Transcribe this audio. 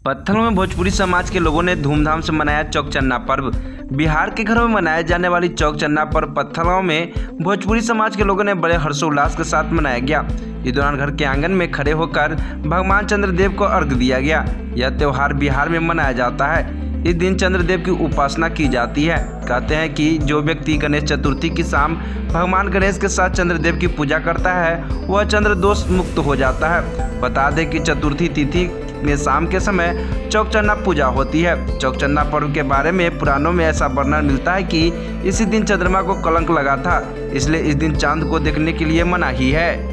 पत्थलों में भोजपुरी समाज के लोगों ने धूमधाम से मनाया चौकचन्ना पर्व। बिहार के घरों में मनाए जाने वाली चौकचन्ना पर्व पत्थलों में भोजपुरी समाज के लोगों ने बड़े हर्षोल्लास के साथ मनाया गया। इस दौरान घर के आंगन में खड़े होकर भगवान चंद्रदेव को अर्घ्य दिया गया। यह त्योहार बिहार में मनाया जाता है। इस दिन चंद्रदेव की उपासना की जाती है। कहते हैं कि जो व्यक्ति गणेश चतुर्थी की शाम भगवान गणेश के साथ चंद्रदेव की पूजा करता है वह चंद्र दोष मुक्त हो जाता है। बता दें कि चतुर्थी तिथि में शाम के समय चौकचन्ना पूजा होती है। चौकचन्ना पर्व के बारे में पुराणों में ऐसा वर्णन मिलता है कि इसी दिन चंद्रमा को कलंक लगा था, इसलिए इस दिन चांद को देखने के लिए मनाही है।